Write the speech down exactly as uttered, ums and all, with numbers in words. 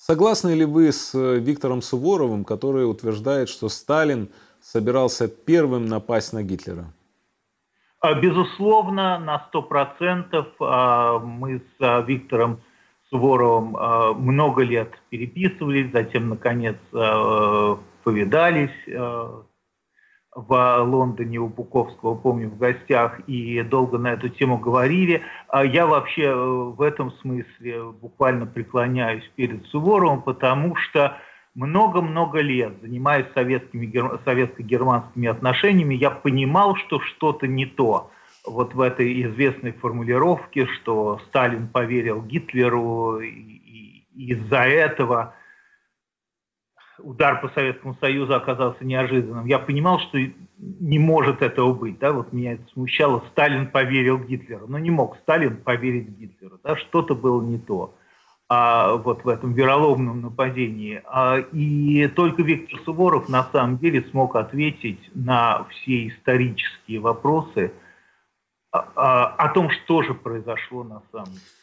Согласны ли вы с э, Виктором Суворовым, который утверждает, что Сталин собирался первым напасть на Гитлера? А, Безусловно, на сто процентов а, мы с а, Виктором Суворовым а, много лет переписывались, затем, наконец, а, повидались а, в Лондоне у Буковского, помню, в гостях, и долго на эту тему говорили. А Я вообще э, в этом смысле буквально преклоняюсь перед Суворовым, потому что много-много лет, занимаясь советскими, гер- советско-германскими отношениями, я понимал, что что-то не то. Вот в этой известной формулировке, что Сталин поверил Гитлеру, и, и- и из-за этого удар по Советскому Союзу оказался неожиданным. Я понимал, что не может этого быть. Да? Вот меня это смущало. Сталин поверил Гитлеру. Но не мог Сталин поверить Гитлеру. Да? Что-то было не то а, вот в этом вероломном нападении. А, и только Виктор Суворов на самом деле смог ответить на все исторические вопросы о, о, о том, что же произошло на самом деле.